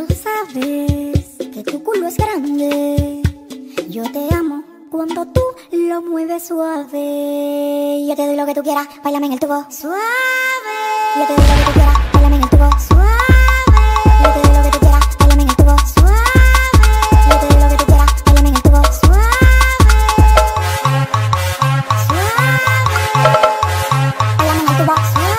lo sabes, que tu culo es grande. Yo te amo cuando tú lo mueves suave. Yo te doy lo que tú quieras, báilame en el tubo suave. Yo te doy lo que tú quieras, báilame en el tubo suave. Yo te doy lo que tú quieras, báilame en el tubo suave. Yo te doy lo que tú quieras, báilame en el tubo suave. Suave. Báilame en el tubo suave.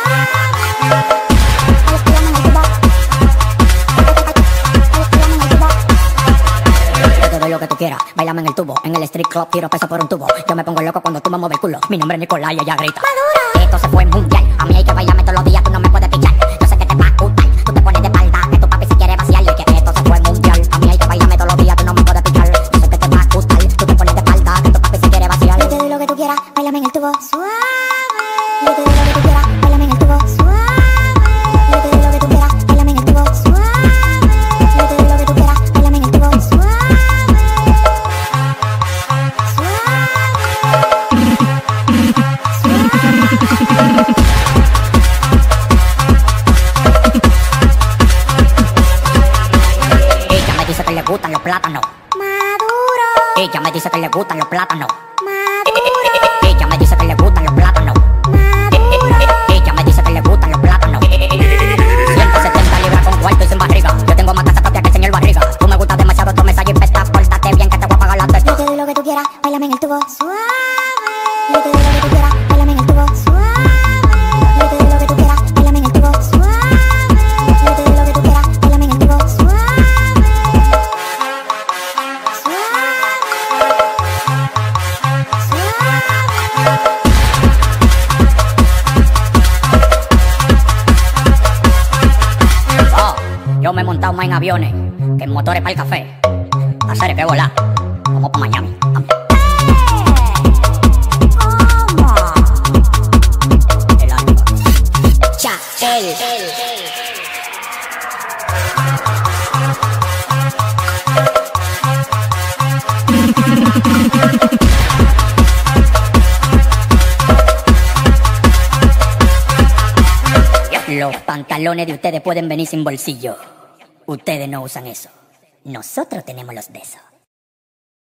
Lo que tú quieras, bailame en el tubo. En el street club tiro peso por un tubo. Yo me pongo loco cuando tú me mueves el culo. Mi nombre es Nicolás y ella grita ¡Madura! Esto se fue mundial. A mí hay que bailarme todos los días, tú no me puedes pillar. Yo sé que te va a gustar, tú te pones de espalda, que tu papi si quiere vaciar. Y que esto se fue mundial. A mí hay que bailarme todos los días, tú no me puedes pillar. Yo sé que te va a gustar, tú te pones de espalda, que tu papi si quiere vaciar. Yo te doy lo que tú quieras, báilame en el tubo suave. Yo te doy lo que tú quieras, báilame en el tubo suave. Yo te doy lo que tú quieras, báilame en el tubo suave. Yo te doy lo que tú quieras, báilame en el tubo suave. Ella me dice que le gustan los plátanos. Maduro. Ella me dice que le gustan los plátanos. Maduro. Ella me dice que le gustan los plátanos. Maduro. Ella me dice que le gustan los plátanos. 170 libras con cuarto y sin barriga. Yo tengo más casa propia que el señor Barriga. Tú me gustas demasiado, tú me sales y pestas. Pórtate bien que te voy a pagar la testa. Yo te doy lo que tú quieras, báilame en el tubo suave. Yo te doy lo que tú quieras, báilame en el tubo suave. Yo te doy lo que tú quieras, báilame en el tubo suave. Yo te doy lo que tú quieras, báilame en el tubo suave. Oh, yo me he montado más en aviones que en motores para el café. Hacer que volar. Vamos para Miami. El ánimo. Chachel. Los pantalones de ustedes pueden venir sin bolsillo. Ustedes no usan eso. Nosotros tenemos los de esos.